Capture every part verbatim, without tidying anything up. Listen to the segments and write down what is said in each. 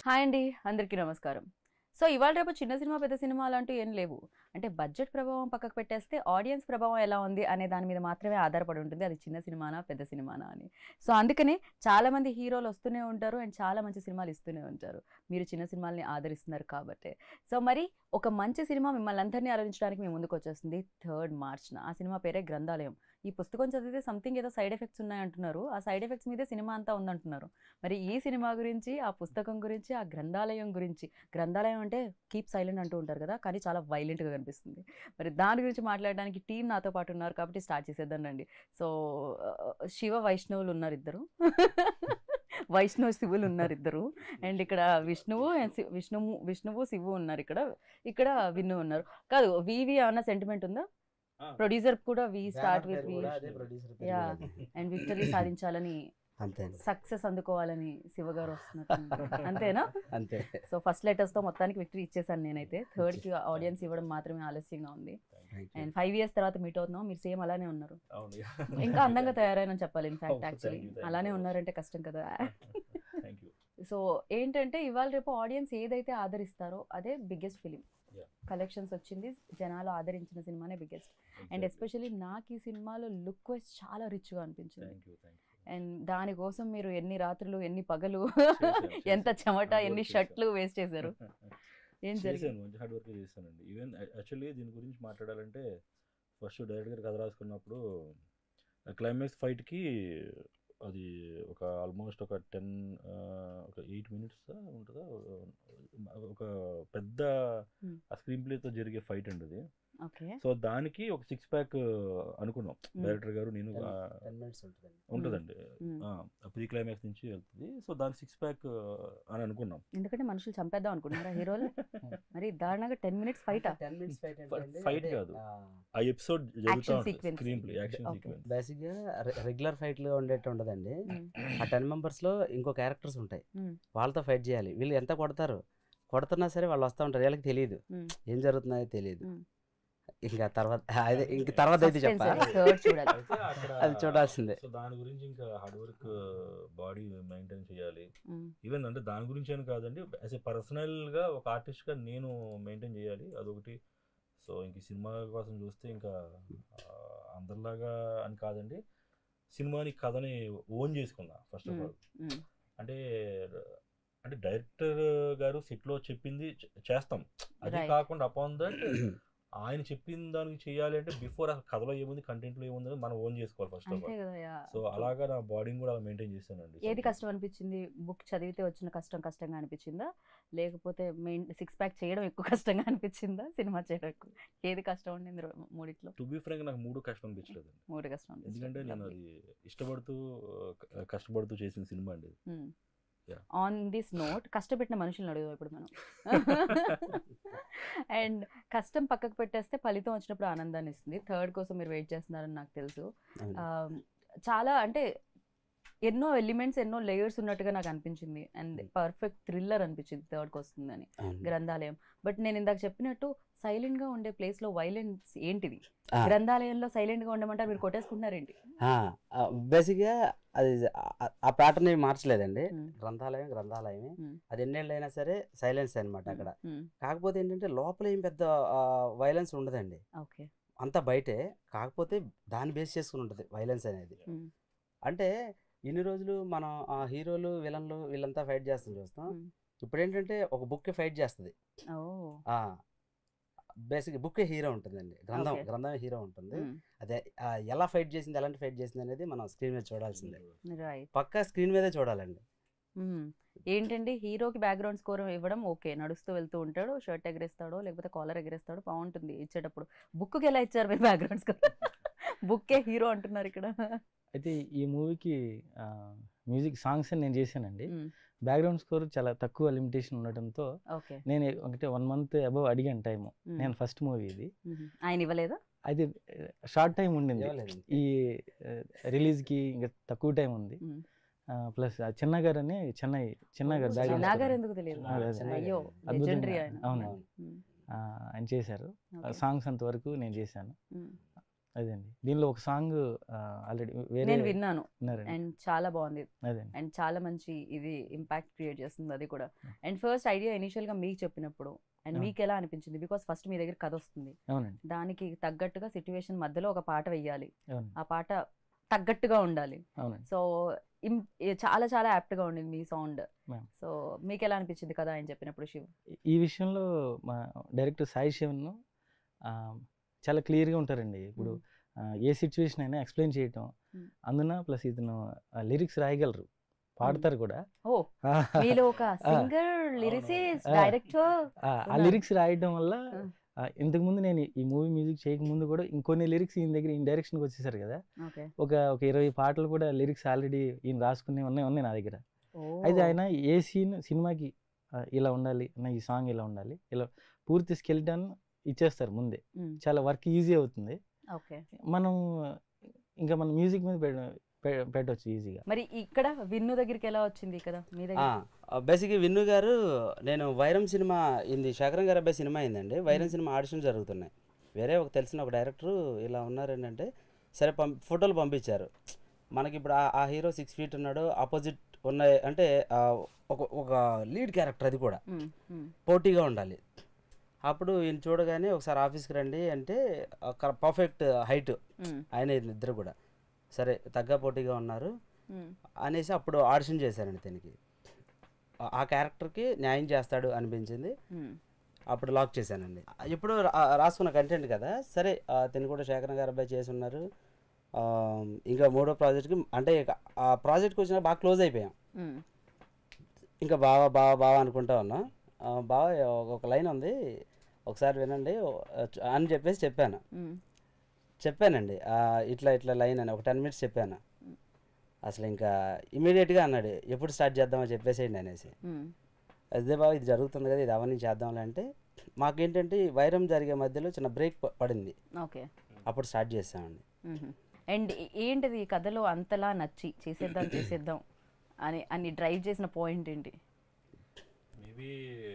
Hi అండి, అందరికీ నమస్కారం. సో ఇవాళ రేపు చిన్న సినిమా పెద్ద సినిమా అలాంటి ఏం లేవు. అంటే బడ్జెట్ ప్రభావం పక్కకు పెట్టేస్తే ఆడియన్స్ ప్రభావం ఎలా ఉంది అనే దాని మీద మాత్రమే ఆధారపడి ఉంటుంది, అది చిన్న సినిమానా పెద్ద సినిమానా అని. సో అందుకనే చాలామంది హీరోలు వస్తూనే ఉంటారు అండ్ చాలా మంచి సినిమాలు ఇస్తూనే ఉంటారు. మీరు చిన్న సినిమాల్ని ఆదరిస్తున్నారు కాబట్టి. సో మరి ఒక మంచి సినిమా మిమ్మల్ని అందరినీ ఆలోచించడానికి మీ ముందుకు వచ్చేస్తుంది థర్డ్ మార్చ్న. ఆ సినిమా పేరే గ్రంథాలయం. ఈ పుస్తకం చదివితే సంథింగ్ ఏదో సైడ్ ఎఫెక్ట్స్ ఉన్నాయంటున్నారు. ఆ సైడ్ ఎఫెక్ట్స్ మీదే సినిమా అంతా ఉందంటున్నారు. మరి ఈ సినిమా గురించి, ఆ పుస్తకం గురించి, ఆ గ్రంథాలయం గురించి, గ్రంథాలయం అంటే కీప్ సైలెంట్ అంటూ ఉంటారు కదా, కానీ చాలా వైలెంట్గా కనిపిస్తుంది. మరి దాని గురించి మాట్లాడడానికి టీం నాతో పాటు ఉన్నారు కాబట్టి స్టార్ట్ చేసేద్దాం రండి. సో శివ వైష్ణవులు ఉన్నారు ఇద్దరు, వైష్ణవ శివులు ఉన్నారు ఇద్దరు, అండ్ ఇక్కడ విష్ణువు విష్ణువు విష్ణువు శివు ఉన్నారు. ఇక్కడ ఇక్కడ విష్ణు ఉన్నారు. కాదు, వివి అన్న సెంటిమెంట్ ఉందా? ప్రొడ్యూసర్ కూడా V start with V, yeah, and victory సాధించాలని, సక్సెస్ అందుకోవాలని శివ గారు వస్తున్నారు. అంతేనా? అంతే. సో ఫస్ట్ లెటర్స్ తో మొత్తానికి విక్టరీ ఇచ్చేసాను నేనైతే. థర్డ్ కి ఆడియన్స్ ఇవ్వడం మాత్రమే ఆలస్యంగా ఉంది. అండ్ ఫైవ్ ఇయర్స్ తర్వాత మీట్ అవుతున్నాం. మీరు సేమ్ అలానే ఉన్నారు, ఇంకా అందంగా తయారైన చెప్పాలి. ఇన్ఫాక్ట్ యాక్చువల్లీ అలానే ఉన్నారంటే కష్టం కదా. సో ఏంటంటే ఇవాళ రేపు ఆడియన్స్ ఏదైతే ఆదరిస్తారో అదే బిగ్గెస్ట్ ఫిలిం. కలెక్షన్స్ వచ్చింది, జనాలు ఆదరించిన సినిమానే బిగ్గెస్ట్. అండ్ ఎస్పెషల్లీ నాకు ఈ సినిమాలో లుక్ వైజ్ చాలా రిచ్గా అనిపించింది. అండ్ దానికోసం మీరు ఎన్ని రాత్రులు, ఎన్ని పగలు, ఎంత చెమట, ఎన్ని షర్ట్లు వేస్ట్ చేశారు. ఏం చేశాను, మంచి హార్డ్ వర్క్ చేశానండి. ఈవెన్ యాక్చువల్లీ దీని గురించి మాట్లాడాలంటే ఫస్ట్ డైరెక్టర్ గారు కథ రాసుకున్నప్పుడు క్లైమాక్స్ ఫైట్కి అది ఒక ఆల్మోస్ట్ ఒక టెన్ ఒక ఎయిట్ మినిట్స్ ఉంటుందా, ఒక పెద్ద స్క్రీన్ ప్లేతో జరిగే ఫైట్ అండి అది. సో దానికి ఒక సిక్స్ ప్యాక్ అనుకున్నాం డైరెక్టర్ గారు, నేను. ఉంటుందండి, ప్రీ క్లైమాక్స్ నుంచి వెళ్తుంది. సో దానికి సిక్స్ ప్యాక్ అని అనుకున్నాం. ఎందుకంటే మనుషులు చంపేద్దాం అనుకున్నారా హీరోలు? మరి దారుణంగా టెన్ మినిట్స్ ఫైట్ ఫైట్ కాదు, ఆ episode screenplay action sequence. Basic గా రెగ్యులర్ ఫైట్ లో ఉండేట్టు ఉండదండి. ఆ టెన్ మెంబర్స్ లో ఇంకో క్యారెక్టర్స్ ఉంటాయి, వాళ్ళతో ఫైట్ చేయాలి. వీళ్ళు ఎంత కొడతారు, కొడుతున్నా సరే వాళ్ళు వస్తూ ఉంటారు, వీళ్ళకి తెలియదు ఏం జరుగుతున్నాయో తెలియదు. ఇంకా తర్వాత అదే ఇంక తర్వాత అయితే చెప్పాలి, అది చూడాల్సిందే. సో దాని గురించి ఇంకా హార్డ్ వర్క్, బాడీ మెయింటైన్ చేయాలి. ఈవెన్ అంటే దాని గురించి అని కాదండి, యాజ్ ఏ పర్సనల్ గా ఒక ఆర్టిస్ట్ గా నేను మెయింటైన్ చేయాలి, అదొకటి. సో ఇంక సినిమా కోసం చూస్తే ఇంకా అందరిలాగా అని కాదండి, సినిమాని కథని ఓన్ చేసుకున్నా ఫస్ట్ ఆఫ్ ఆల్. అంటే అంటే డైరెక్టర్ గారు సెట్ లో చెప్పింది చేస్తాం, అది కాకుండా అపాన్ దట్ ఆయన చెప్పిన దానికి చేయాలి అంటే బిఫోర్ అసలు కథలో ఏముంది, కంటెంట్ లో ఏముంది మనం ఓన్ చేసుకోవాలి ఫస్ట్ ఆఫ్ ఆల్. సో అలాగా నా బాడీని కూడా మెయింటైన్ చేశానండి. ఏది కష్టం అనిపించింది? బుక్ చదివితే వచ్చిన కష్టం కష్టంగా అనిపించిందా, లేకపోతే మెయిన్ సిక్స్ ప్యాక్ చేయడం ఎక్కువ కష్టంగా అనిపించిందా, సినిమా చేయడం ఎక్కువ, ఏది కష్టం ఉండింది మూడిట్లో? టు బి ఫ్రాంక్ నాకు మూడు కష్టం అనిపించలేదు. మూడు కష్టం ఎందుకంటే నేను అది ఇష్టపడుతూ కష్టపడుతూ చేసిన సినిమా అండి. ఆన్ దిస్ నోట్ కష్టపెట్టిన మనుషులను అడుగుదాం ఇప్పుడు మనం. అండ్ కష్టం పక్కకు పెట్టేస్తే ఫలితం వచ్చినప్పుడు ఆనందాన్ని ఇస్తుంది. థర్డ్ కోసం మీరు వెయిట్ చేస్తున్నారని నాకు తెలుసు. చాలా అంటే ఎన్నో ఎలిమెంట్స్, ఎన్నో లేయర్స్ ఉన్నట్టుగా నాకు అనిపించింది. అండ్ పర్ఫెక్ట్ థ్రిల్లర్ అనిపించింది థర్డ్కి వస్తుందని గ్రంథాలయం. బట్ నేను ఇందాక చెప్పినట్టు సైలెంట్ గా ఉండే ప్లేస్ లో వైలెన్స్ ఏంటిది? గ్రంథాలయంలో సైలెంట్ గా ఉండమంటారు, మీరు కొట్టేసుకుంటున్నారేంటి? బేసిక్ గా అది ఆ ప్యాటర్న్ ఏమి మార్చలేదండి. గ్రంథాలయం గ్రంథాలయమే, అది ఎన్నేళ్ళు అయినా సరే సైలెన్స్ అనమాట అక్కడ. కాకపోతే ఏంటంటే లోపల ఏం పెద్ద వైలెన్స్ ఉండదండి, అంతా బయటే. కాకపోతే దాన్ని బేస్ చేసుకుని ఉంటుంది వైలెన్స్ అనేది. అంటే ఇన్ని రోజులు మనం ఆ హీరోలు విలన్లు వీళ్ళంతా ఫైట్ చేస్తాం చూస్తాం, ఇప్పుడు ఏంటంటే ఒక బుక్ ఫైట్ చేస్తుంది. బేసిక్ బుక్ హీరో ఉంటుందండి, గ్రంథం గ్రంథం హీరో ఉంటుంది. అదే ఎలా ఫైట్ చేసింది, ఎలాంటి ఫైట్ చేసింది అనేది మనం స్క్రీన్ మీద చూడాల్సిందే, పక్కా స్క్రీన్ మీదే చూడాలండి. ఏంటంటే హీరోకి బ్యాక్గ్రౌండ్ స్కోర్ ఇవ్వడం ఓకే, నడుస్తూ వెళ్తూ ఉంటాడు, షర్ట్ ఎగరేస్తాడో లేకపోతే కాలర్ ఎగరేస్తాడో బాగుంటుంది ఇచ్చేటప్పుడు. బుక్కి ఎలా ఇచ్చారు మీరు బ్యాక్గ్రౌండ్ స్కోర్? బుక్కే హీరో అంటున్నారు ఇక్కడ. అయితే ఈ మూవీకి మ్యూజిక్ సాంగ్స్ నేను చేశానండి. బ్యాక్గ్రౌండ్ స్కోర్ చాలా తక్కువ లిమిటేషన్ ఉండటంతో నేను అంటే వన్ మంత్ అబౌవ్ అడిగాను టైము. నేను ఫస్ట్ మూవీ ఇది, ఆయన ఇవ్వలేదా? అది షార్ట్ టైం ఉండింది ఈ రిలీజ్కి, ఇంకా తక్కువ టైం ఉంది. ప్లస్ చిన్న గారు అని చెన్నై చిన్న గారు అవును ఆయన చేశారు. సాంగ్స్ అంతవరకు నేను చేశాను. అదండి దీనిలో ఒక సాంగ్ ఆల్రెడీ వేరే నేను విన్నాను విన్నారండి అండ్ చాలా బాగుంది అదండి అండ్ చాలా మంచి ఇది ఇంపాక్ట్ క్రియేట్ చేస్తుంది అది కూడా. అండ్ ఫస్ట్ ఐడియా ఇనిషియల్ గా మీకు చెప్పినప్పుడు అండ్ అవును. మీకు ఎలా అనిపించింది? బికాస్ ఫస్ట్ మీ దగ్గర కథ వస్తుంది, అవునండి దానికి తగ్గట్టుగా సిచ్యువేషన్ మధ్యలో ఒక పాట వెయ్యాలి, అవును ఆ పాట తగ్గట్టుగా ఉండాలి. అవునండి సో చాలా చాలా యాప్ట్ గా ఉండింది మీ సౌండ్. Ma'am. సో మీకు ఎలా అనిపించింది కదా ఆయన చెప్పినప్పుడు శివ్? ఈ- ఈ విషయంలో మా డైరెక్టర్ సాయి శివన్ ఆ, చాలా క్లియర్గా ఉంటారండి. ఇప్పుడు ఆ, ఏ సిచ్యువేషన్ అయినా ఎక్స్ప్లెయిన్ చేయటం Hmm. అందున ప్లస్ ఇతను లిరిక్స్ రాయగలరు, పాడతారు కూడా. ఓ మీలో ఒక సింగర్, లిరిసిస్ట్, ఆ. డైరెక్టర్. ఆ, ఆ లిరిక్స్ రాయడం వల్ల Hmm. ఆ, ఇంతకుముందు నేను ఈ మూవీ మ్యూజిక్ చేయకముందు కూడా ఇంకొన్ని లిరిక్స్ ఈయన దగ్గర ఈయన డైరెక్షన్కి వచ్చేసారు కదా, ఓకే. ఒక ఒక ఇరవై పాటలు కూడా లిరిక్స్ ఆల్రెడీ ఈయన రాసుకునే ఉన్నాయి ఉన్నాయి నా దగ్గర. అయితే ఆయన ఏ సీన్ సినిమాకి ఆ, ఇలా ఉండాలి నా ఈ సాంగ్ ఇలా ఉండాలి ఇలా పూర్తి స్కెల్టన్ ఇచ్చేస్తారు ముందే. చాలా వర్క్ ఈజీ అవుతుంది. ఓకే. మనం ఇంకా మన మ్యూజిక్ మీద పెడ- పె- పెట్టవచ్చు ఈజీగా. మరి ఇక్కడ విన్ను దగ్గరికి ఎలా వచ్చింది కదా మీ దగ్గర? బేసిక్గా విన్ను గారు, నేను వైరం సినిమా ఇది శేఖరం గారి అబ్బాయి సినిమా అయిందండి. వైరం సినిమా ఆడిషన్ జరుగుతున్నాయి. వేరే ఒక తెలిసిన ఒక డైరెక్టరు ఇలా ఉన్నారు ఏంటంటే సరే పం ఫోటోలు పంపించారు మనకి. ఇప్పుడు ఆ హీరో సిక్స్ ఫీట్ ఉన్నాడు, ఆపోజిట్ ఉన్నాయి అంటే ఆ, ఒక ఒక లీడ్ క్యారెక్టర్, అది కూడా మ్మ్, మ్మ్. పోటీగా ఉండాలి. అప్పుడు ఈయన చూడగానే ఒకసారి ఆఫీస్కి రండి అంటే పర్ఫెక్ట్ హైట్ మ్మ్, ఆయన ఇద్దరు కూడా సరే తగ్గ పోటీగా ఉన్నారు మ్మ్. అనేసి అప్పుడు ఆడిషన్ చేశారండి. దీనికి ఆ- ఆ క్యారెక్టర్కి న్యాయం చేస్తాడు అనిపించింది. మ్మ్. అప్పుడు లాక్ చేశానండి. ఇప్పుడు రా- రాసుకున్న కంటెంట్ కదా, సరే ఆ, తిని కూడా శేఖర్ గారు అబ్బాయి చేసి ఉన్నారు. ఆ, ఇంకా మూడో ప్రాజెక్ట్కి అంటే ఇక ఆ ప్రాజెక్ట్కి వచ్చినా బాగా క్లోజ్ అయిపోయాం. మ్మ్. ఇంకా బావా బావా బావా అనుకుంటా ఉన్నా. ఆ, బావ ఒక లైన్ ఉంది ఒకసారి వినండి అని చెప్పేసి చెప్పాను మ్మ్. చెప్పానండి ఆ, ఇట్లా ఇట్లా లైన్ అని ఒక టెన్ మినిట్స్ చెప్పాను. అసలు ఇంకా ఇమీడియట్గా అన్నాడు ఎప్పుడు స్టార్ట్ చేద్దామని చెప్పేసేయండి అనేసి. మ్మ్. అదే బాబు ఇది జరుగుతుంది కదా, ఇది అవన్నీ చేద్దాంలే అంటే మాకేంటంటే ఈ వైరం జరిగే మధ్యలో చిన్న బ్రేక్ ప- పడింది. ఓకే. అప్పుడు స్టార్ట్ చేసామండి. మ్మ్. అండ్ ఏంటిది ఈ కథలో అంతలా నచ్చి చేసేద్దాం చేసేద్దాం అని అని డ్రైవ్ చేసిన పాయింట్ ఏంటి? మేబీ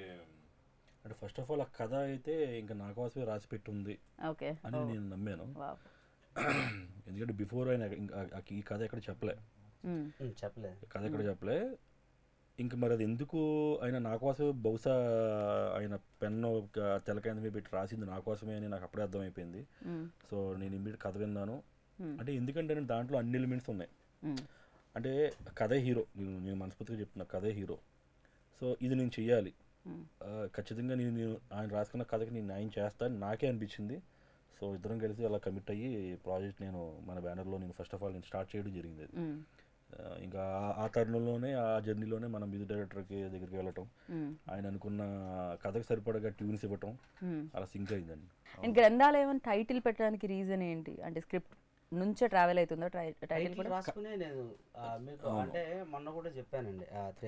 అంటే ఫస్ట్ ఆఫ్ ఆల్ ఆ కథ అయితే ఇంకా నా కోసమే రాసి పెట్టి ఉంది ఓకే. అని నేను నమ్మాను. వావ్. ఎందుకంటే బిఫోర్ ఆయన ఇంకా ఆ- ఈ కథ ఎక్కడ చెప్పలే మ్మ్. ఉమ్, చెప్పలేదు. కథ ఎక్కడ చెప్పలే ఇంక మరి అది ఎందుకు ఆయన నా కోసమే, బహుశా ఆయన పెన్ను తెలకాయ మీద పెట్టి రాసింది నా కోసమే అని నాకు అప్పుడే అర్థమైపోయింది. మ్మ్. సో నేను ఇమ్మీడియట్ కథ విన్నాను. మ్మ్. అంటే ఎందుకంటే నేను దాంట్లో అన్ని ఎలిమెంట్స్ ఉన్నాయి. మ్మ్. అంటే కథే హీరో, నేను నేను మనస్ఫూర్తిగా చెప్తున్నా కథే హీరో. సో ఇది నేను చెయ్యాలి, మ్మ్. ఆ, ఖచ్చితంగా నేను నేను ఆయన రాసుకున్న కథకి నేను న్యాయం చేస్తాను నాకే అనిపించింది. సో ఇద్దరం కలిసి అలా కమిట్ అయ్యి ప్రాజెక్ట్ నేను మన బ్యానర్లో నేను ఫస్ట్ ఆఫ్ ఆల్ నేను స్టార్ట్ చేయడం జరిగింది. అది మ్మ్. ఆ, ఇంకా ఆ- ఆ తరుణంలోనే ఆ జర్నీలోనే మనం మ్యూజిక్ డైరెక్టర్కి దగ్గరికి వెళ్ళటం, మ్మ్. ఆయన అనుకున్న కథకు సరిపడగా ట్యూన్స్ ఇవ్వటం, మ్మ్. అలా సింక్ అయిందండి. అండ్ గ్రంథాలయం టైటిల్ పెట్టడానికి రీజన్ ఏంటి? అంటే స్క్రిప్ట్ నుంచే ట్రావెల్ అవుతుందో టైటిల్ టైటిల్ కూడా? రాసుకునే నేను ఆ, మీకు అవును. అంటే మొన్న కూడా చెప్పానండి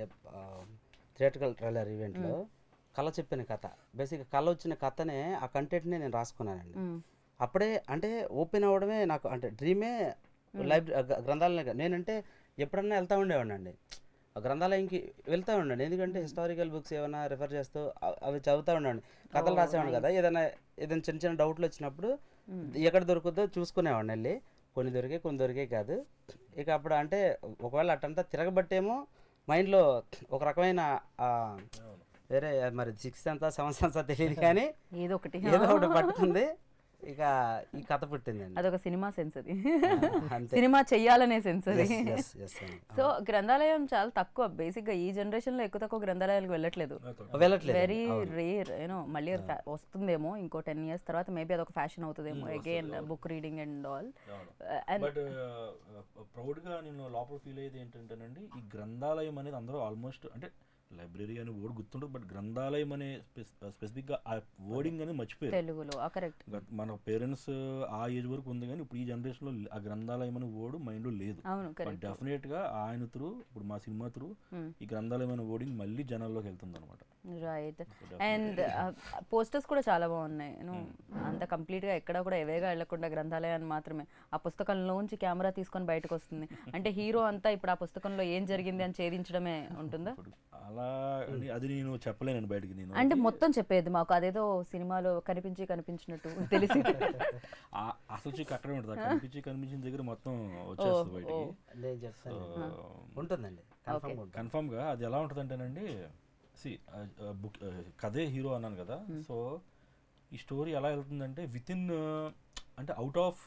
థియేట్రికల్ ట్రైలర్ ఈవెంట్లో కళ చెప్పిన కథ. బేసిక్గా కళ వచ్చిన కథనే ఆ కంటెంట్ని నేను రాసుకున్నానండి. మ్మ్. అప్పుడే అంటే ఓపెన్ అవ్వడమే నాకు అంటే డ్రీమే. లైబ్రరీ గ్రంథాలయం నేనంటే ఎప్పుడన్నా వెళ్తూ ఉండేవాడిని అండి, ఆ గ్రంథాలయంకి వెళ్తూ ఉండండి. ఎందుకంటే హిస్టారికల్ బుక్స్ ఏమైనా రిఫర్ చేస్తూ అ- అవి చదువుతూ ఉండండి. కథలు Oh, రాసేవాడిని కదా, nice. ఏదైనా ఏదైనా చిన్న చిన్న డౌట్లు వచ్చినప్పుడు మ్మ్. ఎక్కడ దొరుకుతుందో చూసుకునేవాడిని వెళ్ళి. కొన్ని దొరికే కొన్ని దొరికే కాదు. ఇక అప్పుడు అంటే ఒకవేళ అట్టంతా తిరగబట్టేమో మైండ్లో ఒక రకమైన ఆ, వేరే మరి సిక్స్త్ అంతా సెవెంత్ అంతా తెలియదు కానీ ఏదో ఒకటి ఏదో ఒకటి పట్టుకుంది. ఇక ఈ కథ పుట్టిందండి. అదొక సినిమా సెన్స్ అది. అంతే. సినిమా చెయ్యాలనే సెన్స్ అది. Yes, yes, yes అండి. సో గ్రంథాలయం చాలా తక్కువ బేసిక్ గా ఈ జనరేషన్ లో ఎక్కువ తక్కువ గ్రంథాలయాలకు వెళ్ళట్లేదు. వెళ్ళట్లేదు. వెరీ అవును. Rare you know. మళ్ళీ అది fa- వస్తుందేమో ఇంకో టెన్ ఇయర్స్ తర్వాత మేబీ అదొక ఫ్యాషన్ అవుతుందేమో Hmm, అగైన్ వస్తుంది, అవును. Book reading and all. But ప్రౌడ్గా నేను లోపల ఫీల్ అయ్యేది ఏంటంటేనండి, ఈ గ్రంథాలయం అనేది అందరూ ఆల్మోస్ట్ అంటే లైబ్రరీ అని వర్డ్ గుర్తుంటుంది, బట్ గ్రంథాలయం అనే స్పెసిఫిక్గా ఆ వర్డింగ్ అనేది మర్చిపోయారు. తెలుగులో కరెక్ట్. గత- మన పేరెంట్స్ ఆ ఏజ్ వరకు ఉంది కానీ ఇప్పుడు ఈ జనరేషన్లో ఆ గ్రంథాలయం అనే వర్డ్ మైండ్లో లేదు. అవును బట్ కరెక్ట్. డెఫినెట్గా ఆయన త్రూ ఇప్పుడు మా సినిమా త్రూ ఈ గ్రంథాలయం అనే వర్డింగ్ మళ్ళీ జనాల్లోకి వెళ్తుంది అనమాట. రైట్. అండ్ పోస్టర్స్ కూడా చాలా బాగున్నాయి. నేను అంత కంప్లీట్గా ఎక్కడ కూడా ఎవేగా వెళ్ళకుండా గ్రంథాలయాన్ని మాత్రమే ఆ పుస్తకంలోంచి కెమెరా తీసుకొని బయటకు వస్తుంది. అంటే హీరో అంతా ఇప్పుడు ఆ పుస్తకంలో ఏం జరిగింది అని ఛేదించడమే ఉంటుందా? ఇప్పుడు అలా అలా అని అది నేను చెప్పలేను బయటికి. నేను అంటే మొత్తం చెప్పేది మాకు, అదేదో సినిమాలో కనిపించి కనిపించినట్టు తెలిసి అసలు చిక్కు అక్కడే ఉంటుంది. కనిపించి కనిపించిన దగ్గర మొత్తం వచ్చేస్తుంది బయటికి. నేను చెప్తాను ఉంటుందండి కన్ఫామ్గా. అది ఎలా ఉంటుంది అంటేనండి, సి బుక్ కథే హీరో అన్నాను కదా, సో ఈ స్టోరీ ఎలా వెళ్తుందంటే విత్ ఇన్ అంటే అవుట్ ఆఫ్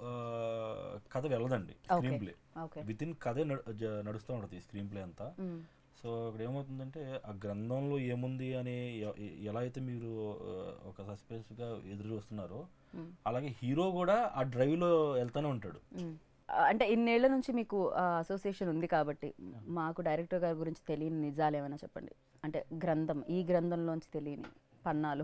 కథ వెళ్ళదండి స్క్రీన్ ప్లే, విత్ ఇన్ కథే నడుస్తూ ఉంటుంది స్క్రీన్ ప్లే అంతా. సో ఇక్కడ ఏమవుతుందంటే ఆ గ్రంథంలో ఏముంది అని ఎలా అయితే మీరు ఒక సస్పెన్స్గా ఎదురు చూస్తున్నారో, అలాగే హీరో కూడా ఆ డ్రైవ్లో వెళ్తూనే ఉంటాడు. అంటే ఇన్నేళ్ల నుంచి మీకు అసోసియేషన్ ఉంది కాబట్టి మాకు డైరెక్టర్ గారి గురించి తెలియని నిజాలు ఏమైనా చెప్పండి. అంటే గ్రంథం, ఈ గ్రంథంలోంచి తెలియని పన్నాలు.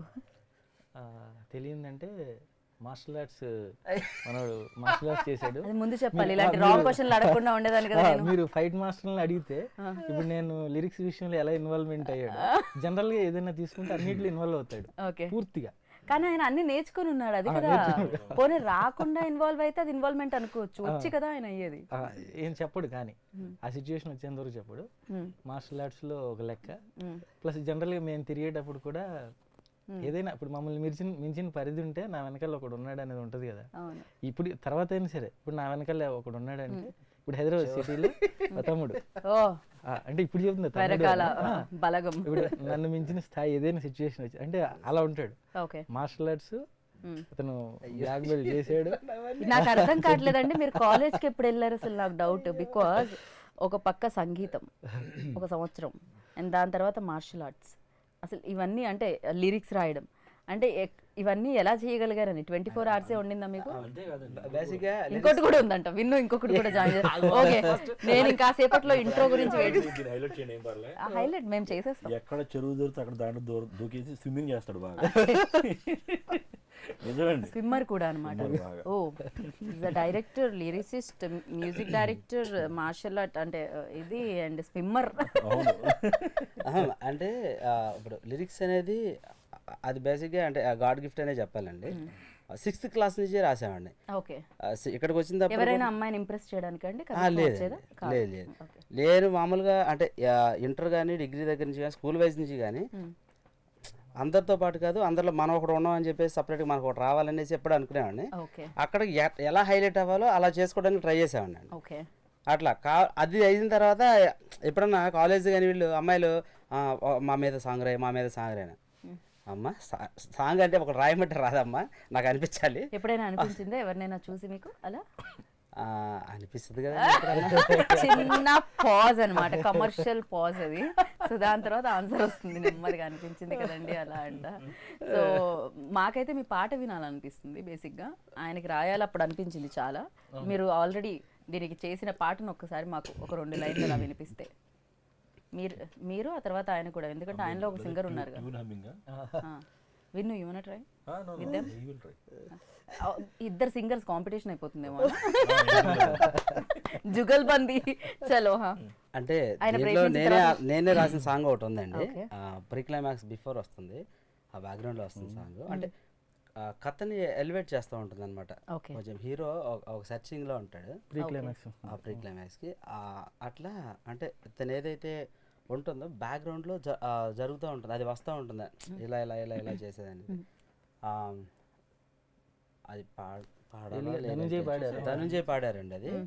తెలియందంటే మార్షల్ ఆర్ట్స్ మనోడు మార్షల్ ఆర్ట్స్ చేశాడు. అది ముందు చెప్పాలి, ఇలాంటి రాంగ్ క్వశ్చన్లు అడగకుండా ఉండేదాన్ని కదా. మీరు ఫైట్ మాస్టర్ని అడిగితే ఇప్పుడు నేను లిరిక్స్ విషయంలో ఎలా ఇన్వాల్వ్మెంట్ అయ్యాడు, జనరల్ గా ఏదైనా తీసుకుంటే అన్నింటిలో ఇన్వాల్వ్ అవుతాడు పూర్తిగా. కానీ ఆయన అన్ని నేర్చుకుని ఉన్నాడు, అది కదా. పోనీ రాకుండా ఇన్వాల్వ్ అయితే అది ఇన్వాల్వ్మెంట్ అనుకోవచ్చు, వచ్చి కదా ఆయన అయ్యేది. ఏం చెప్పడు, కానీ ఆ సిచ్యువేషన్ వచ్చేంత వరకు చెప్పడు. మార్షల్ ఆర్ట్స్ లో ఒక లెక్క. ప్లస్ జనరల్ గా మేము తిరిగేటప్పుడు కూడా ఏదైనా ఇప్పుడు మమ్మల్ని మించిన మించిన పరిధి ఉంటే నా వెనకాల ఒకడు ఉన్నాడు అనేది ఉంటది కదా. ఇప్పుడు తర్వాత అయినా సరే ఇప్పుడు నా వెనకాల ఒకడు ఉన్నాడంటే, ఇప్పుడు హైదరాబాద్ సిటీలో తమ్ముడు అంటే ఇప్పుడు చెప్తుంది బలగం, ఇప్పుడు నన్ను మించిన స్థాయి ఏదైనా సిచ్యువేషన్ వచ్చి అంటే అలా ఉంటాడు. మార్షల్ ఆర్ట్స్ అతను బ్లాక్ బెల్ట్ చేసాడు. నాకు అర్థం కావట్లేదండి, మీరు కాలేజ్కి ఎప్పుడు వెళ్ళారు అసలు నాకు డౌట్. బికాజ్ ఒక పక్క సంగీతం ఒక సంవత్సరం, అండ్ దాని తర్వాత మార్షల్ ఆర్ట్స్, అసలు ఇవన్నీ అంటే లిరిక్స్ రాయడం అంటే ఇవన్నీ ఎలా చేయగలిగారని. ట్వంటీ ఫోర్ అవర్సే ఉండిందా మీకు? ఇంకోటి కూడా ఉందంట, విన్ను ఇంకొకటి కూడా జాయిన్. ఓకే, నేను ఇంకా సేపట్లో ఇంట్రో గురించి హైలైట్ మేము చేసేస్తాం. ఎక్కడ చెరువు దొరికితే అక్కడ దాంట్లో దూకేసి స్విమ్మింగ్ చేస్తాడు బాగా. స్విమ్మర్ కూడా అనమాట. ఓ director, lyricist, music director, martial art అంటే ఇది అండ్ స్విమ్మర్. అంటే ఇప్పుడు లిరిక్స్ అనేది అది బేసిక్గా అంటే గాడ్ గిఫ్ట్ అనే చెప్పాలండి. సిక్స్త్ క్లాస్ నుంచి రాసామండి. ఓకే, ఇక్కడికి వచ్చిన ఎవరైనా అమ్మాయిని ఇంప్రెస్ చేయడానికి అండి? లేదు లేదు నేను మామూలుగా అంటే ఇంటర్ కానీ డిగ్రీ దగ్గర నుంచి కానీ స్కూల్ వైజ్ నుంచి కానీ అందరితో పాటు కాదు, అందరిలో మనం ఒకటి ఉన్నాం అని చెప్పేసి సపరేట్గా మనకు ఒకటి రావాలనేసి ఎప్పుడు అనుకునేవాడిని. అక్కడ ఎలా హైలైట్ అవ్వాలో అలా చేసుకోవడానికి ట్రై చేసేవాడిని. అట్లా కా అది అయిన తర్వాత ఎప్పుడన్నా కాలేజ్ కానీ వీళ్ళు అమ్మాయిలు మా మీద సాంగ్ రాయి మా మీద సాంగ్ రాయన, అమ్మ సాంగ్ అంటే ఒక రాయమంటే రాదమ్మా, నాకు అనిపించాలి. ఎప్పుడైనా అనిపించిందా ఎవరినైనా చూసి మీకు అలా? అనిపిస్తుంది కదా. చిన్న పాజ్ అనమాట, కమర్షియల్ పాజ్ అది. సో దాని తర్వాత ఆన్సర్ వస్తుంది నెమ్మదిగా. అనిపించింది కదండి అలా అంట. సో మాకైతే మీ పాట వినాలనిపిస్తుంది బేసిక్గా. ఆయనకి రాయాలి అప్పుడు అనిపించింది చాలా. మీరు ఆల్రెడీ దీనికి చేసిన పాటను ఒక్కసారి మాకు ఒక రెండు లైన్లు అలా వినిపిస్తే. మీరు మీరు ఆ తర్వాత ఆయన కూడా, ఎందుకంటే ఆయనలో ఒక సింగర్ ఉన్నారు కదా. విన్ను, you want try with them? ఇద్దరు సింగర్స్ కాంపిటీషన్ అయిపోతుందేమో. జుగల్బందీ చలో. అంటే నేనే నేనే రాసిన సాంగ్ ఒకటి ఉందండి, ప్రీ క్లైమాక్స్ బిఫోర్ వస్తుంది, ఆ బ్యాక్గ్రౌండ్ లో వస్తుంది సాంగ్. అంటే కథని ఎలివేట్ చేస్తూ ఉంటుంది అనమాట. కొంచెం హీరో ఒక సర్చింగ్ లో ఉంటాడు ప్రీ క్లైమాక్స్ ఆ ప్రీ క్లైమాక్స్ కి. అట్లా అంటే తను ఏదైతే ఉంటుందో బ్యాక్గ్రౌండ్ లో జరుగుతూ ఉంటుంది, అది వస్తూ ఉంటుంది ఇలా ఇలా ఇలా ఇలా చేసేదాన్ని. అది ధనుంజయ్ పాడారండి. అది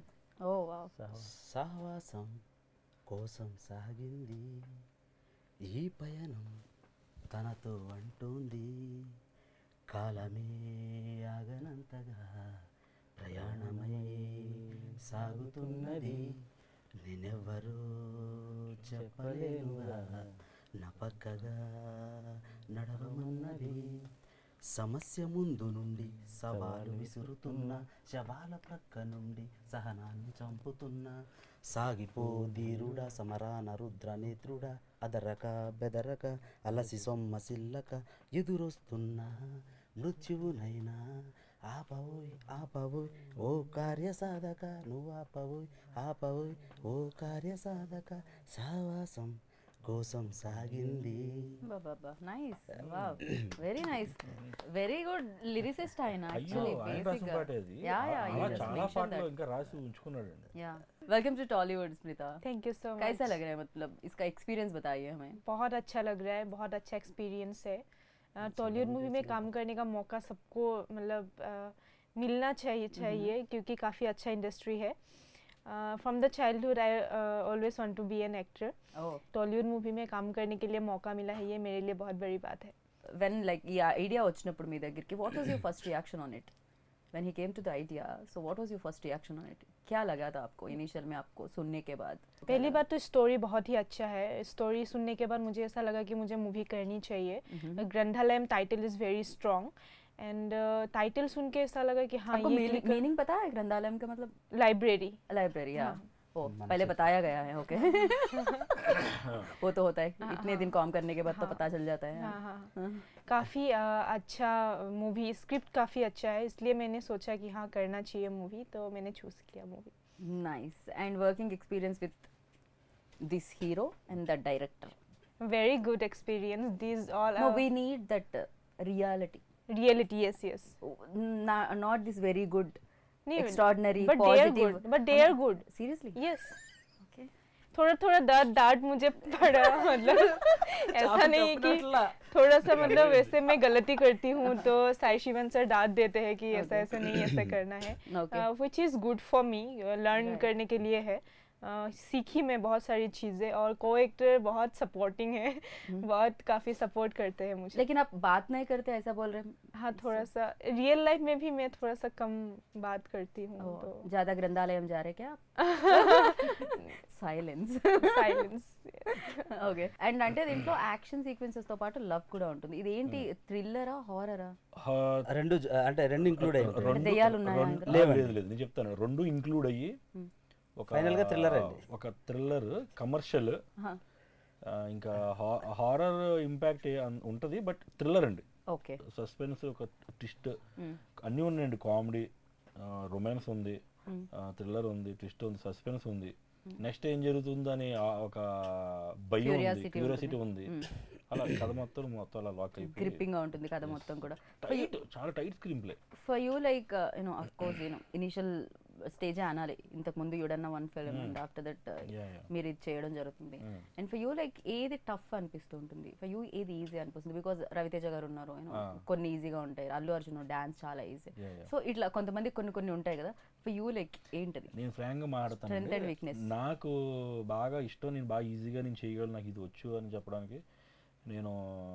సహవాసం కోసం సాగింది ఈ పయనం తనతో అంటుంది, కాలమే ఆగనంతగా ప్రయాణమై సాగుతున్నది, నేనెవ్వరూ చెప్పలేనుగా నా పక్కగా నడవమన్నది, సమస్య ముందు నుండి సవాలు విసురుతున్న, శవాల ప్రక్క నుండి సహనాన్ని చంపుతున్నా, సాగిపో ధీరుడా సమరాన రుద్ర నేత్రుడా, అదరక బెదరక అలసి సొమ్మసిల్లక ఎదురొస్తున్నా మృత్యువునైనా ఆపవోయ్ ఆపవోయ్ ఓ కార్య సాధక, నువ్వు ఆపవోయ్ ఆపవోయ్ ఓ కార్య సాధక, సహవాసం కోసం సాగింది. బాబా nice wow very nice very good lyricist ఆయన అయ్యో యాక్చువల్లీ ఆయన రాసిన పాటే అది. యా యా అలా చాలా పాటలు ఇంకా రాసి ఉంచుకున్నాడు అండి. या welcome to Tollywood Smrita. Thank you so much. कैसा लग रहा है मतलब इसका एक्सपीरियंस बताइए हमें. बहुत अच्छा लग रहा है, बहुत अच्छा एक्सपीरियंस है. टॉलीवुड मूवी में काम करने का मौका सबको मतलब uh, मिलना चाहिए चाहिए क्योंकि काफ़ी अच्छा इंडस्ट्री है. From the childhood I always want to be an actor. Tollywood movie में काम करने के लिए मौका मिला है, ये मेरे लिए बहुत बड़ी बात है. when like ఈ ఐడియా వచ్చినప్పుడు మీ దగ్గరికి what was your first reaction on it when he came to the idea, so what was your first reaction on it? क्या लगा था आपको इनिशियल में आपको सुनने के बाद? पहली बात तो स्टोरी बहुत ही अच्छा है. स्टोरी सुनने के बाद मुझे ऐसा लगा कि मुझे मूवी करनी चाहिए. Granthalayam title is very strong and title सुन के ऐसा लगा कि हाँ आपको ये मीनिंग पता है ग्रंथालयम का मतलब? लाइब्रेरी. लाइब्रेरी या हाँ. ओ पहले बताया गया है ओके. वो तो होता है इतने दिन काम करने के बाद तो पता चल जाता है. हाँ हाँ काफ़ी अच्छा मूवी, स्क्रिप्ट काफ़ी अच्छा है, इसलिए मैंने सोचा कि हाँ करना चाहिए मूवी, तो मैंने चूज़ किया movie. Nice. And working experience with this hero and the director? Very good experience. These all No, are we need that uh, reality. reality. Yes, yes. Na- not this very good, नहीं, extraordinary, but they are positive. good. But they are good. Seriously? Yes. Okay. थोड़ा थोड़ा डांट डांट मुझे पड़ा मतलब ऐसा नहीं है कि थोड़ा सा मतलब वैसे मैं गलती करती हूँ तो साई शिवन सर डांट देते हैं कि ऐसा ऐसा नहीं ऐसा करना है. Okay. Which is good for me, learn Right. करने के लिए है. Uh, सीखी मैं बहुत सारी चीज़ें और को एक्टर बहुत सपोर्टिंग है. बहुत काफ़ी सपोर्ट करते हैं मुझे. लेकिन आप बात नहीं करते ऐसा बोल रहे हैं. हाँ थोड़ा सा रियल लाइफ में भी मैं थोड़ा सा कम बात करती हूँ Oh, तो ज्यादा ग्रंथालयम जा रहे क्या आप? సైలెన్స్. సైలెన్స్. ఓకే. అండ్ అంటే దీంట్లో యాక్షన్ సీక్వెన్సెస్ తో పాటు లవ్ కూడా ఉంటుంది. ఇది ఏంటి థ్రిల్లరా హారరా? రెండు జ- అంటే రెండు ఇంక్లూడ్ అయ్యి ఉంటాయి. రెండు- దెయ్యాలు ఉన్నాయా రెండు- ఇందులో? లేదు లేదు లేదు నేను చెప్తాను రెండు ఇంక్లూడ్ అయ్యి ఒక Final గా thriller అండి. ఒక థ్రిల్లర్ కమర్షియల్ ఇంకా హారర్ ఇంపాక్ట్ ఉంటుంది బట్ థ్రిల్లర్ అండి. ఓకే. సస్పెన్స్ ఒక ట్విస్ట్ అన్నీ ఉన్నాయండి. కామెడీ, రొమాన్స్ ఉంది, థ్రిల్లర్ ఉంది, ట్విస్ట్ ఉంది, సస్పెన్స్ ఉంది, నెక్స్ట్ ఏం జరుగుతుందని ఆ- ఒక భయం ఉంది, Curiosity క్యూరియాసిటీ ఉంటుంది. ఉంది. అలా కథ మొత్తం మొత్తం అలా లాక్ అయిపోయి గ్రిప్పింగ్ గా ఉంటుంది కథ మొత్తం కూడా. టైట్, చాలా tight screen play. For you like you know of course you know initial స్టేజే అనాలి. ఇంతకు ముందు యూడన్న one film and after that మీరు ఇది చేయడం జరుగుతుంది. అండ్ ఫర్ యూ లైక్ ఏది టఫ్ అనిపిస్తూ ఉంటుంది, ఫర్ యూ ఏది ఈజీ అనిపిస్తుంది? బికాజ్ రవితేజ గారు ఉన్నారు, యూనో కొన్ని ఈజీగా ఉంటాయి. అల్లు అర్జున్ డాన్స్ చాలా ఈజీ. సో ఇట్లా కొంతమంది కొన్ని కొన్ని ఉంటాయి కదా. ఫర్ యూ లైక్ ఏంటది? నేను ఫ్రాంక్ గా Strength and మాట్లాడతాను. weakness. నాకు బాగా ఇష్టం, నేను బాగా ఈజీగా నేను చేయగలను, నాకు ఇది వచ్చు అని చెప్పడానికి నేను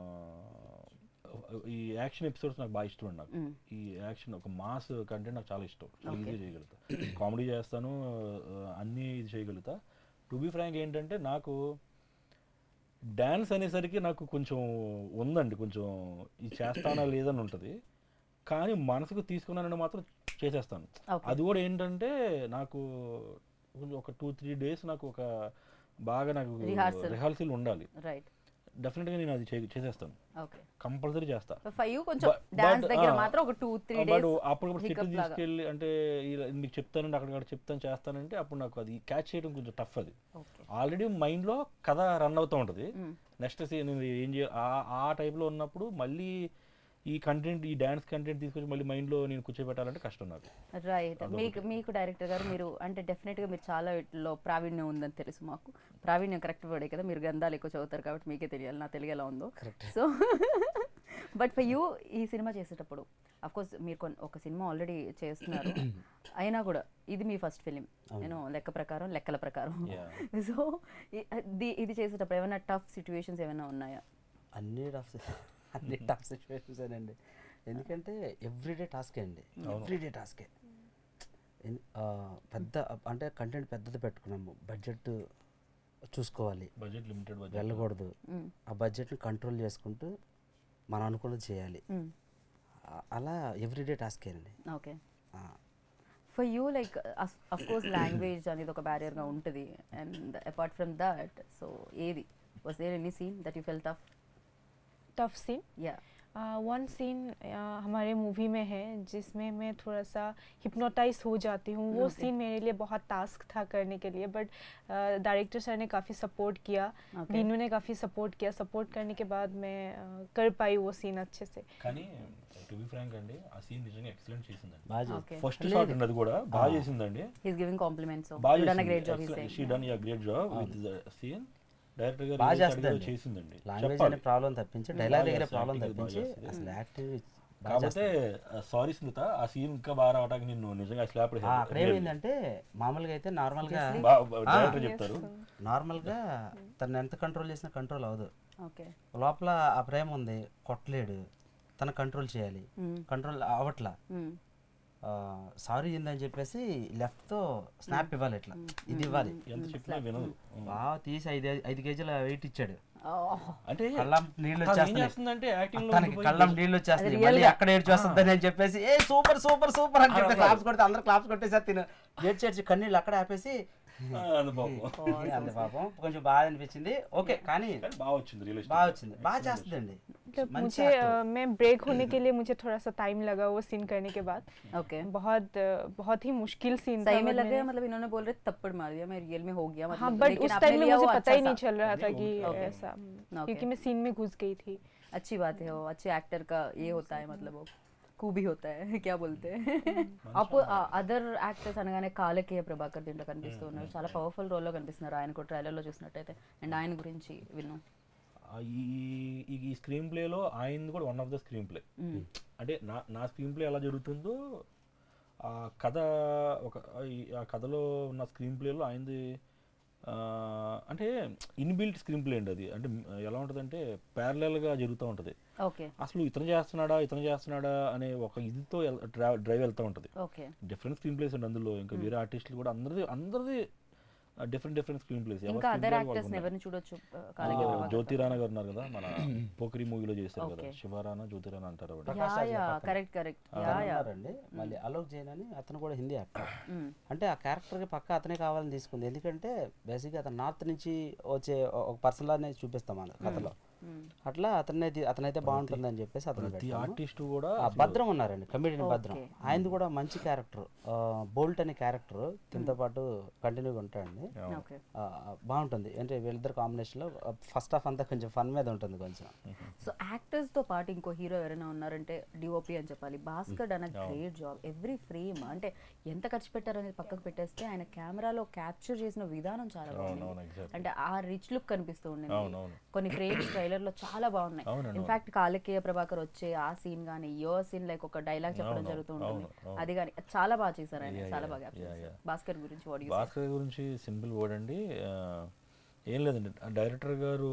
ఈ యాక్షన్ ఎపిసోడ్స్ నాకు బాగా ఇష్టం అండి. నాకు ఈ యాక్షన్ ఒక మాస్ కంటెంట్ నాకు చాలా ఇష్టం. ఈజీగా చేయగలుగుతా, కామెడీ చేస్తాను, అన్నీ ఇది చేయగలుగుతా. టు బీ ఫ్రాంక్ ఏంటంటే నాకు డ్యాన్స్ అనేసరికి నాకు కొంచెం ఉందండి, కొంచెం ఇది చేస్తానా లేదని ఉంటుంది. కానీ మనసుకు తీసుకున్నానని మాత్రం చేసేస్తాను. అది కూడా ఏంటంటే నాకు కొంచెం ఒక టూ త్రీ డేస్ నాకు ఒక బాగా నాకు రిహార్సల్ ఉండాలి. రైట్. డెఫినెట్గా నేను అది చే- చేసేస్తాను, ఓకే. కంపల్సరీ చేస్తా. ఫర్ యూ కొంచెం But- డాన్స్ but, దగ్గర ah, మాత్రం ఒక టూ త్రీ బట్ డేస్ అప్పటికప్పుడు hiccup సెట్ లాగా. తీసుకెళ్ళి అంటే ఇలా మీకు చెప్తానండి అక్కడిక్కడ చెప్తాను చేస్తానంటే అప్పుడు నాకు అది క్యాచ్ చేయడం కొంచెం టఫ్. అది ఓకే. ఆల్రెడీ మైండ్లో కథ రన్ అవుతూ ఉంటుంది. నెక్స్ట్ సీన్ నేను ఏం చేయ ఆ- ఆ టైప్లో ఉన్నప్పుడు మళ్ళీ ఈ కంటెంట్, ఈ డ్యాన్స్ కంటెంట్ తీసుకొచ్చి మళ్ళీ మైండ్లో నేను కూర్చోబెట్టాలంటే కష్టం నాకు. రైట్. మీకు మీకు డైరెక్టర్ గారు మీరు అంటే డెఫినెట్గా మీరు చాలా వీటిలో ప్రావీణ్యం ఉందని తెలుసు మాకు. ప్రావీణ్యం కరెక్ట్ వర్డే కదా, మీరు గ్రంథాలు ఎక్కువ చదువుతారు కాబట్టి మీకే తెలియాలి నా తెలుగు ఎలా ఉందో. సో బట్ ఫర్ యూ ఈ సినిమా చేసేటప్పుడు అఫ్కోర్స్ మీరు కొన్ని ఒక సినిమా ఆల్రెడీ చేస్తున్నారు, అయినా కూడా ఇది మీ ఫస్ట్ ఫిలిం నేను లెక్క ప్రకారం లెక్కల ప్రకారం. సో ఇది చేసేటప్పుడు ఏమైనా టఫ్ సిచ్యువేషన్స్ ఏమైనా ఉన్నాయా? అన్ని టఫ్ అన్ని టఫ్ సిచ్యువేషన్స్ అండి. ఎందుకంటే ఎవ్రీడే టాస్కే అండి, ఎవ్రీడే టాస్కే. పెద్ద అంటే కంటెంట్ పెద్దది పెట్టుకున్నాము, బడ్జెట్ చూసుకోవాలి, బడ్జెట్ లిమిటెడ్ బడ్జెట్ వెళ్ళకూడదు. ఆ బడ్జెట్ని కంట్రోల్ చేసుకుంటూ మనం అనుకున్నది చేయాలి. ఆ- అలా ఎవ్రీడే టాస్కే అండి. Okay. For you like of course language అనేది ఒక బ్యారియర్గా ఉంటుంది. And apart from that so ఏది was there any scene that you fell tough? Tough scene Yeah. One scene हमारे मूवी में है जिसमें मैं थोड़ा सा हिप्नोटाइज हो जाती हूँ. वो Okay. सीन मेरे लिए बहुत टास्क था करने के लिए, बट डायरेक्टर सर ने काफ़ी सपोर्ट किया, Okay. बीनू ने काफ़ी सपोर्ट किया. सपोर्ट करने के बाद मैं uh, कर पाई वो सीन अच्छे से. కానీ టు బి ఫ్రాంక్ అండి ఆ సీన్ నిజంగా ఎక్సలెంట్ చేసిందండి. బాగా Okay. ఫస్ట్ లేదు. షాట్ అండి అది కూడా బాగా చేసిందండి. He's giving compliments. So బాగా you done a చేసింది. great job. He's Excellent. saying. She done a great job with the scene. Director గారు బాగా ఏదైతే అడిగారో చేస్తుందండి. చేసిందండి. లాంగ్వేజ్ చెప్పాలి. అనే ప్రాబ్లం తప్పించి Mm. డైలాగ్ బాగా దగ్గర చేస్తుంది, ప్రాబ్లం acting బాగా తప్పించి చేస్తుంది. అసలు యాక్టింగ్ కాకపోతే సారీ స్మిత ఆ సీన్ ఇంకా బాగా రావడానికి నిన్ను నిజంగా స్లాప్ అక్కడ ఏమైందంటే మామూలుగా అయితే నార్మల్గా Obviously. Director Yes. చెప్తారు. నార్మల్గా తను ఎంత కంట్రోల్ చేసినా కంట్రోల్ అవ్వదు. Okay. లోపల ఆ ప్రేమ ఉంది, కొట్టలేడు, తన కంట్రోల్ చేయాలి, Mm. కంట్రోల్ అవ్వట్లా. Mm. సారీ ఏందని చెప్పేసి లెఫ్ట్ తో స్నాప్ ఇవ్వాలి, ఇట్లా ఇది ఇవ్వాలి. ఎంత చెప్పినా వినదు. బాగా తీసి ఐదు ఐదు కేజీల వెయిట్ ఇచ్చాడు. Oh. అంటే కళ్ళం నీళ్ళు తను ఏం వచ్చేస్తున్నాయి, చేస్తుందంటే యాక్టింగ్ లో తనకి ఉండిపోయి కళ్ళం నీళ్ళు వచ్చేస్తాయి. అది మళ్ళీ real గా. అక్కడ ఏడ్చి వస్తుంది అని చెప్పేసి ఏ సూపర్ సూపర్ సూపర్ అని చెప్పి ఆ, క్లాప్స్ కొడితే అందరు క్లాప్స్ కొట్టేసారు. తిను ఏడ్చి ఏడ్చి కన్నీళ్ళు అక్కడ ఆపేసి ఆ, అది బాబు. అంత పాపం కొంచెం బాగా అనిపించింది. ఓకే కానీ కానీ బాగా వచ్చింది రియల్ బాగా వచ్చింది, బాగా చేస్తుందండి. मतलब मंच मुझे actor. uh, मैं ब्रेक होने के लिए मुझे थोड़ा सा टाइम लगा वो सीन करने के बाद. Okay. बहुत uh, बहुत ही मुश्किल सीन था. सही में but लग गया, मैंने- मतलब इन्होंने बोल रहे थप्पड़ मार दिया, मैं रियल में हो गया मतलब. हाँ, बट लेकिन उस आपने टाइम में लिया मुझे वो पता ही अच्छा नहीं सा। चल रहा था नहीं, कि okay. ऐसा, Okay. क्योंकि मैं सीन में घुस गई थी. अच्छी बात है, वो अच्छे एक्टर का ये होता है, मतलब वो खूबी होता है क्या बोलते हैं. అప్పు అదర్ యాక్టర్స్ అనగానే కాలకేయ ప్రభాకర్ దీంట్లో కనిపిస్తూ ఉన్నారు, చాలా పవర్ఫుల్ రోల్లో కనిపిస్తున్నారు. ఆయన కూడా ట్రైలర్లో చూసినట్టయితే. అండ్ ఆయన గురించి విన్నాం. ఆ, ఈ ఈ- ఈ స్క్రీన్ ప్లేలో ఆయనది కూడా one of the screenplay. అంటే నా నా స్క్రీన్ ప్లే ఎలా జరుగుతుందో ఆ కథ ఒక ఈ- ఆ కథలో ఉన్న స్క్రీన్ ప్లేలో ఆయనది ఆ, అంటే ఇన్బిల్ట్ స్క్రీన్ ప్లే అండి అది. అంటే ఎలా ఉంటుందంటే ప్యారలల్గా జరుగుతూ ఉంటుంది. ఓకే అసలు ఇతను చేస్తున్నాడా ఇతను చేస్తున్నాడా అనే ఒక ఇదితో డ్రైవ్ వెళ్తూ ఉంటుంది. ఓకే డిఫరెంట్ స్క్రీన్ ప్లేస్ అండి అందులో. ఇంకా వేరే ఆర్టిస్టులు కూడా అందరిది అందరిది డిఫరెంట్ డిఫరెంట్ స్క్రీన్ ప్లేస్. ఇంకా అదర్ యాక్టర్స్ ఎవరిని చూడొచ్చు కాలకేయ ప్రభాకర్? జ్యోతి రాణా గారు ఉన్నారు కదా, మన పోకిరి మూవీలో చేస్తారు కదా, Okay. శివరానా జ్యోతి రాణా అంటారు ఆవిడ. యా ప్రకాష్ రాజ్ యా పక్కన. కరెక్ట్ కరెక్ట్ ఆ, యా యా. ఉన్నారండి. మళ్ళీ అలోక్ జైన్ అని అతను కూడా హిందీ యాక్టర్. అంటే ఆ క్యారెక్టర్కి పక్క అతనే కావాలని తీసుకుంది. ఎందుకంటే బేసిక్గా అతను నార్త్ నుంచి వచ్చే ఒక పర్సన్ లానే చూపిస్తాం మన కథలో. అట్లా అతనే అతనైతే బాగుంటుందని చెప్పేసి అతను ప్రతి పెట్టాము. ఆర్టిస్ట్ కూడా ఆ భద్రం ఉన్నారండి, కమెడియన్ భద్రం. Okay. ఆయనది కూడా మంచి క్యారెక్టర్, బోల్ట్ అనే క్యారెక్టర్ దీంతో పాటు కంటిన్యూగా ఉంటాడండి. ఓకే. ఆ, బాగుంటుంది. అంటే వీళ్ళిద్దరు కాంబినేషన్లో ఫస్ట్ హాఫ్ అంతా కొంచెం ఫన్ మీద ఉంటుంది కొంచెం. సో యాక్టర్స్ తో పాటు ఇంకో హీరో ఎవరైనా ఉన్నారంటే డిఓపి అని చెప్పాలి. Bhaskar done a great job. Every frame అంటే ఎంత ఖర్చు పెట్టారనేది పక్కకు పెట్టేస్తే ఆయన కెమెరాలో క్యాప్చర్ చేసిన విధానం చాలా బాగుంది. అవునవును, exactly. అంటే ఆ రిచ్ లుక్ కనిపిస్తూ ఉండింది. అవునవును. కొన్ని ఫ్రేమ్స్ ట్రైలర్ లో చాలా బాగున్నాయి. అవునండి, ఇన్ఫాక్ట్ కాలకేయ ప్రభాకర్ వచ్చే ఆ సీన్ గానీ యో సీన్ లైక్ ఒక డైలాగ్ చెప్పడం అవును, జరుగుతూ ఉంటుంది. అవును, అవును. అది కానీ చాలా బాగా చేశారు ఆయన, Yeah, చాలా yeah, బాగా capture yeah, చేశారు. yeah. భాస్కర్ గురించి వాడు భాస్కర్ గురించి సింపుల్ వర్డ్ అండి. ఆ, ఏం లేదండి, డైరెక్టర్ గారు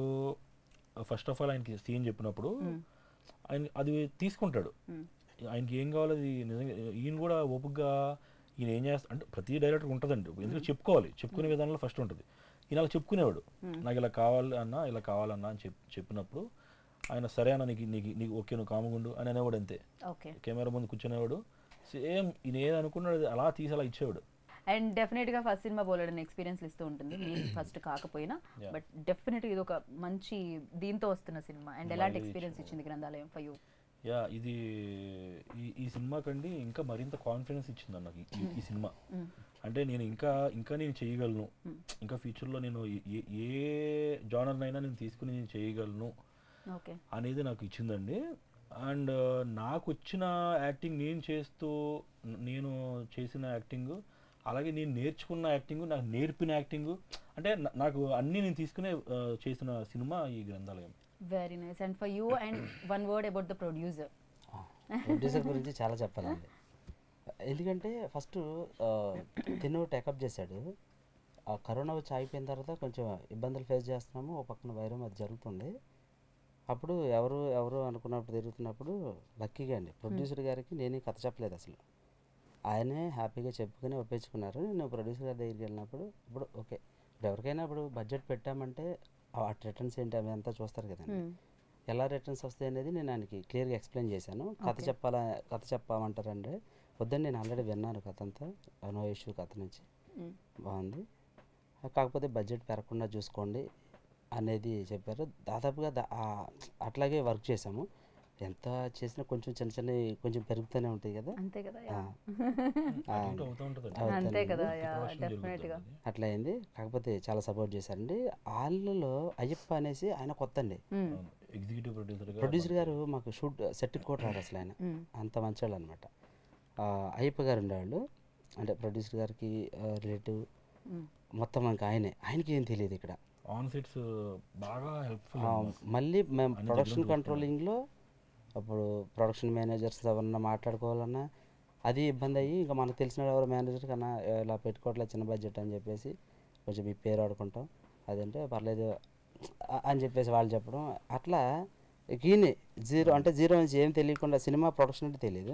ఫస్ట్ ఆఫ్ ఆల్ ఆయనకి సీన్ చెప్పినప్పుడు ఆయన అది తీసుకుంటాడు. ఆయనకి ఏం కావాలో అది నిజంగా ఈయన కూడా ఓపికగా ఈయన ఏం చేస్తా అంటే ప్రతి డైరెక్టర్ ఉంటుందండి, ఎందుకంటే చెప్పుకోవాలి, చెప్పుకునే విధానంలో ఫస్ట్ ఉంటుంది. ఈయన అలా చెప్పుకునేవాడు, నాకు ఇలా కావాలి అన్నా ఇలా కావాలన్నా అని చెప్ చెప్పినప్పుడు ఆయన సరే అన్న నీకు నీకు నీకు ఓకే నువ్వు కామగుండు అని అనేవాడు అంతే. ఓకే. కెమెరా ముందు కూర్చునేవాడు, సేమ్ ఈయన ఏది అనుకున్నాడు అలా తీసి అలా ఇచ్చేవాడు. అండ్ డెఫినెట్ గా ఫస్ట్ సినిమా బోలెడని ఎక్స్పీరియన్స్ ఇస్తూ ఉంటుంది. మీరు ఫస్ట్ కాకపోయినా Yeah. బట్ డెఫినెట్ ఇది ఒక మంచి దీంతో వస్తున్న సినిమా. అండ్ ఎలాంటి Mileage ఎక్స్పీరియన్స్ ఇచ్చింది. ఇచ్చింది గ్రంథాలయం ఫర్ యూ? యా ఇది ఈ ఈ సినిమా కండి ఇంకా మరింత కాన్ఫిడెన్స్ ఇచ్చింది నాకు ఈ- ఈ సినిమా. అంటే నేను ఇంకా ఇంకా నేను చేయగలను, ఇంకా ఫ్యూచర్లో నేను ఏ- ఏ- ఏ జానర్నైనా నేను తీసుకుని నేను చేయగలను ఓకే. అనేది నాకు ఇచ్చిందండి. అండ్ నాకు వచ్చిన యాక్టింగ్ నేను చేస్తూ నేను చేసిన యాక్టింగ్, అలాగే నేను నేర్చుకున్న యాక్టింగ్, నాకు నేర్పిన యాక్టింగ్, అంటే నా- నాకు అన్నీ నేను తీసుకునే ఆ, చేసిన సినిమా ఈ Granthalayam. Very nice. And for you and one word about the producer. Producer గురించి చాలా చెప్పాలండి. ఎందుకంటే ఫస్ట్ తిను టేకప్ చేశాడు. ఆ కరోనా వచ్చి అయిపోయిన తర్వాత కొంచెం ఇబ్బందులు ఫేస్ చేస్తున్నాము, ఒక పక్కన వైరం అది జరుగుతుంది. అప్పుడు ఎవరు ఎవరు అనుకున్నప్పుడు తిరుగుతున్నప్పుడు లక్కీగా అండి ప్రొడ్యూసర్ గారికి నేనే కథ చెప్పలేదు అసలు. ఆయనే హ్యాపీగా చెప్పుకుని ఒప్పించుకున్నారు. నేను ప్రొడ్యూసర్ గారి దగ్గరికి వెళ్ళినప్పుడు ఇప్పుడు ఓకే, ఇప్పుడు ఎవరికైనా ఇప్పుడు బడ్జెట్ పెట్టామంటే ఆ రిటర్న్స్ ఏంటి అవి అంతా చూస్తారు కదండి. ఎలా రిటర్న్స్ వస్తాయి అనేది నేను ఆయనకి క్లియర్గా ఎక్స్ప్లెయిన్ చేశాను. కథ Okay. చెప్పాలా కథ చెప్పామంటారంటే వద్దని నేను ఆల్రెడీ విన్నాను కథ అంతా, నో ఇష్యూ కథ నుంచి బాగుంది, కాకపోతే బడ్జెట్ పెరగకుండా చూసుకోండి అనేది చెప్పారు. దాదాపుగా దా- ఆ, అట్లాగే వర్క్ చేసాము. ఎంత చేసినా కొంచెం చిన్న చిన్న కొంచెం పెరుగుతూనే ఉంటాయి కదా. అంతే కదా. ఆ, ఆ, అటు అవుతూ ఉంటుంది అంతే కదా. Production డెఫినెట్ గా జరుగుతుంది. అట్లా అయింది. కాకపోతే చాలా సపోర్ట్ చేశారండి. వాళ్ళలో అయ్యప్ప అనేసి ఆయన కొత్త అండి. ఉమ్, ఎగ్జిక్యూటివ్ ప్రొడ్యూసర్ ప్రొడ్యూసర్ గారు మాకు షూట్ సెట్కి కూడా రాడు అసలు ఆయన, ఉమ్, అంత మంచివాళ్ళు అనమాట. అయ్యప్ప గారు ఉండేవాళ్ళు, అంటే ప్రొడ్యూసర్ గారికి రిలేటివ్ ఉమ్, మొత్తం మనకి ఆయనే. ఆయనకి ఏం తెలియదు ఇక్కడ. ఆన్ సెట్స్ బాగా హెల్ప్ఫుల్. ఆ, మళ్ళీ మేము అన్ని ప్రొడక్షన్ దగ్గర కంట్రోలింగ్లో అప్పుడు ప్రొడక్షన్ మేనేజర్స్ ఎవరన్నా మాట్లాడుకోవాలన్నా అది ఇబ్బంది అయ్యి, ఇంకా మనకు తెలిసిన ఎవరు మేనేజర్ కన్నా ఇలా పెట్టుకోవట్లేదు చిన్న బడ్జెట్ అని చెప్పేసి కొంచెం మీ పేరు ఆడుకుంటాం అదంటే పర్లేదు అ- అని చెప్పేసి వాళ్ళు చెప్పడం. అట్లా ఈయనే జీరో, అంటే జీరో నుంచి ఏం తెలియకుండా సినిమా ప్రొడక్షన్ అంటే తెలియదు,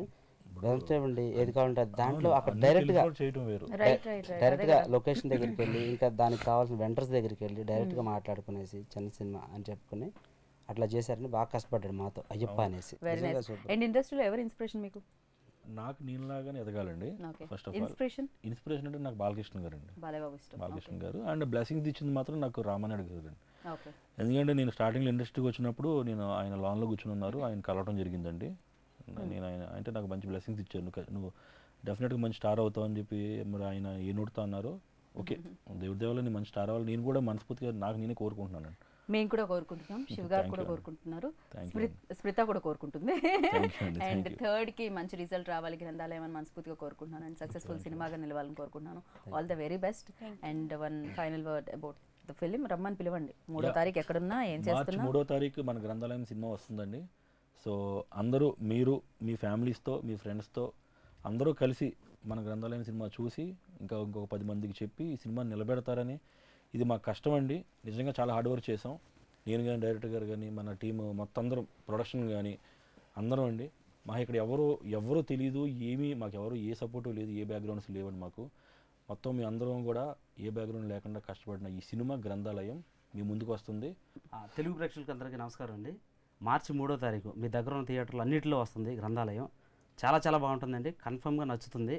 అండి ఏది కావాలంటే అది. దాంట్లో అక్కడ డైరెక్ట్గా చేయటం వేరు. Right right right. డైరెక్ట్గా లొకేషన్ దగ్గరికి వెళ్ళి ఇంకా దానికి కావాల్సిన వెండర్స్ దగ్గరికి వెళ్ళి డైరెక్ట్గా మాట్లాడుకునేసి చిన్న సినిమా అని చెప్పుకుని అట్లా చేశారని బాగా కష్టపడ్డాడు మాతో అయ్యప్ప అనేసి. వెరీ నిజంగా నైస్. super. అండ్ ఇండస్ట్రీలో ఎవరు ఇన్స్పిరేషన్ మీకు? నాకు నీలాగానే ఎదగాలండి. Okay. First of all inspiration inspiration అంటే నాకు బాలకృష్ణ గారు అండి. బాలయ్యబాబు ఇష్టం. బాలకృష్ణ గారు అండ్ బ్లెస్సింగ్స్ ఇచ్చింది మాత్రం నాకు రామానాయుడు గారు అండి. ఓకే. ఎందుకంటే నేను స్టార్టింగ్లో ఇండస్ట్రీకి వచ్చినప్పుడు నేను ఆయన లాన్లో కూర్చుని ఉన్నారు, ఆయన కలవడం జరిగిందండి. నేను ఆయన అంటే నాకు మంచి బ్లెస్సింగ్స్ ఇచ్చారు, నువ్వు క- నువ్వు డెఫినెట్గా మంచి స్టార్ అవుతావు అని చెప్పి మరి ఆయన ఏ నోడుతా అన్నారు. ఓకే, దేవుడి దేవాల నేను మంచి స్టార్ అవ్వాలి నేను కూడా మనస్ఫూర్తిగా నాకు నేనే కోరుకుంటున్నాను. మేము కూడా కోరుకుంటున్నాం, శివ్ గారు Thank కూడా you. కోరుకుంటున్నారు, థ్యాంక్ యూ. స్మృత్ స్మృత కూడా కోరుకుంటుంది. Thank you అండి, అండ్ thank you. థర్డ్ కి మంచి రిజల్ట్ రావాలి గ్రంథాలయం అని మనస్ఫూర్తిగా కోరుకుంటున్నాను. అండ్ సక్సెస్ఫుల్ సినిమాగా నిలవాలని కోరుకుంటున్నాను. All the very best. And one final word about the film. రమ్మని పిలవండి. మూడో Yeah. తారీఖు ఎక్కడున్నా ఏం మార్చి చేస్తున్నా. మూడో తారీఖు మన గ్రంథాలయం సినిమా వస్తుందండి. సో అందరూ మీరు మీ ఫ్యామిలీస్తో మీ ఫ్రెండ్స్తో అందరూ కలిసి మన గ్రంథాలయం సినిమా చూసి ఇంకా ఇంకొక పది మందికి చెప్పి ఈ సినిమాని నిలబెడతారని, ఇది మాకు కష్టం అండి, నిజంగా చాలా హార్డ్ వర్క్ చేసాం. నేను కానీ డైరెక్టర్ గారు కానీ మన టీము మొత్తం అందరం ప్రొడక్షన్ కానీ అందరం అండి. మాకు ఇక్కడ ఎవరు ఎవరు తెలియదు, ఏమీ మాకు ఎవరు ఏ సపోర్టు లేదు, ఏ బ్యాక్గ్రౌండ్స్ లేవండి మాకు. మొత్తం మీ అందరం కూడా ఏ బ్యాక్గ్రౌండ్ లేకుండా కష్టపడిన ఈ సినిమా గ్రంథాలయం మీ ముందుకు వస్తుంది. ఆ, తెలుగు ప్రేక్షకులకి అందరికీ నమస్కారం అండి. మార్చి మూడో తారీఖు మీ దగ్గర ఉన్న థియేటర్లు అన్నింటిలో వస్తుంది గ్రంథాలయం. చాలా చాలా బాగుంటుందండి, కన్ఫర్మ్గా నచ్చుతుంది.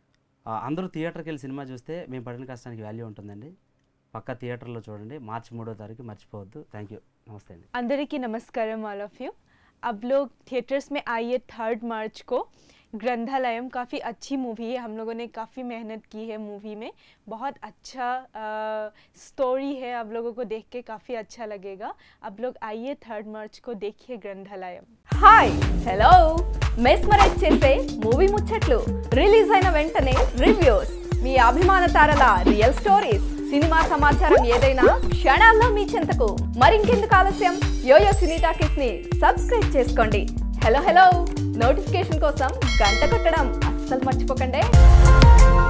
ఆ, అందరూ థియేటర్కి వెళ్ళి సినిమా చూస్తే మేము పడిన కష్టానికి వాల్యూ ఉంటుందండి. పక్కా థియేటర్లో చూడండి. మార్చి మూడో తారీఖు మర్చిపోవద్దు. Thank you. నమస్తే అండి. अंदरिकी नमस्कारम ऑल ऑफ यू. अब लोग थिएटर्स में आइए थर्ड मार्च को. ग्रंथालयम काफ़ी अच्छी मूवी है, हम लोगों ने काफ़ी मेहनत की है मूवी में. बहुत अच्छा स्टोरी है, आप लोगों को देख के काफ़ी अच्छा लगेगा. अब लोग आइए थर्ड मार्च को देखिए ग्रंथालयम. హాయ్ హలో మెస్మరైజ్ చేసే మూవీ ముచ్చట్లు, రిలీజ్ అయిన వెంటనే రివ్యూస్, మీ అభిమాన తారల రియల్ స్టోరీస్, సినిమా సమాచారం ఏదైనా క్షణాల్లో మీ చెంతకు. మరింకెందుకు ఆలస్యం, యోయో సినీ టాకీస్ ని సబ్స్క్రైబ్ చేసుకోండి. హలో హలో నోటిఫికేషన్ కోసం గంట కొట్టడం అస్సలు మర్చిపోకండి.